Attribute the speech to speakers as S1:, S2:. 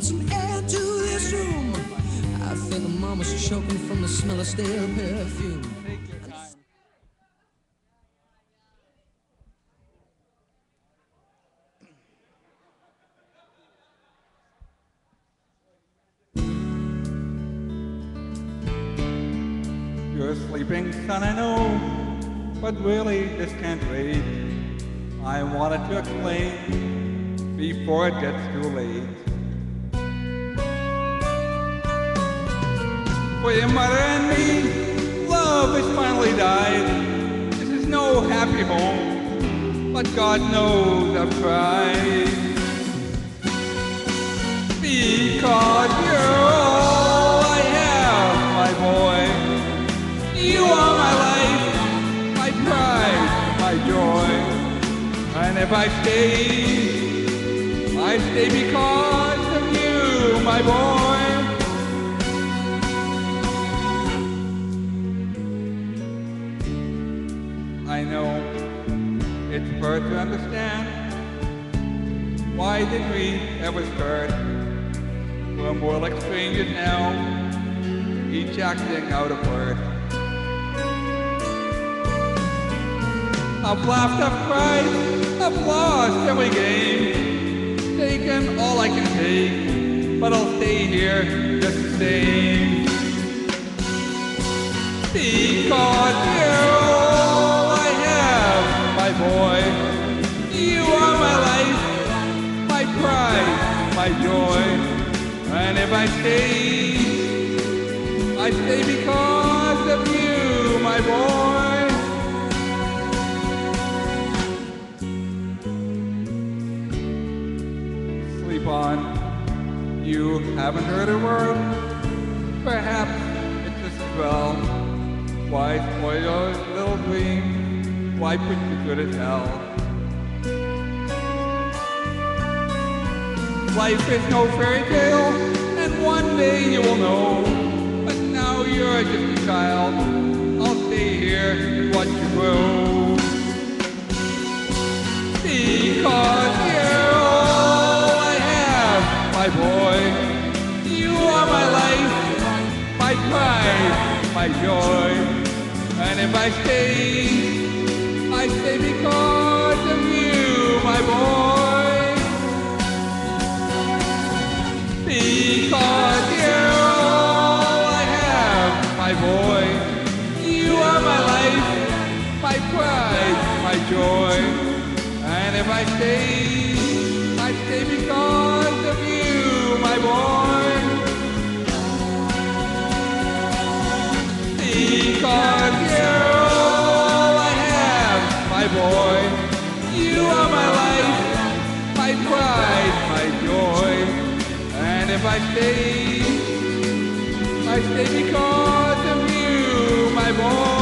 S1: get some air to this room. I think mama's choking from the smell of stale perfume.
S2: You're sleeping, son, I know, but really this can't wait. I wanted to explain before it gets too late. For your mother and me, love has finally died. This is no happy home, but God knows I've tried. Because you're all I have, my boy. You are my life, my pride, my joy. And if I stay because of you, my boy. I know it's hard to understand. Why did we ever start? We're more like strangers now, each acting out a part. I've laughed, I've cried, I've lost every game, taken all I can take, but I'll stay here just the same. Because you're all I have, my boy. You are my life, my pride, my joy. And if I stay because of you, my boy. On. You haven't heard a word? Perhaps it's just as well. Why spoil your little dream? Why put you good as hell? Life is no fairy tale, and one day you will know. But now you're just a child. I'll stay here and watch you grow. Because you're my boy, you are my life, my pride, my joy. And if I stay because of you, my boy. Because you're all I have, my boy. You are my life, my pride, my joy. And if I stay because of you, my boy. Because you're all I have, my boy. You are my life, my pride, my joy. And if I stay because of you, my boy.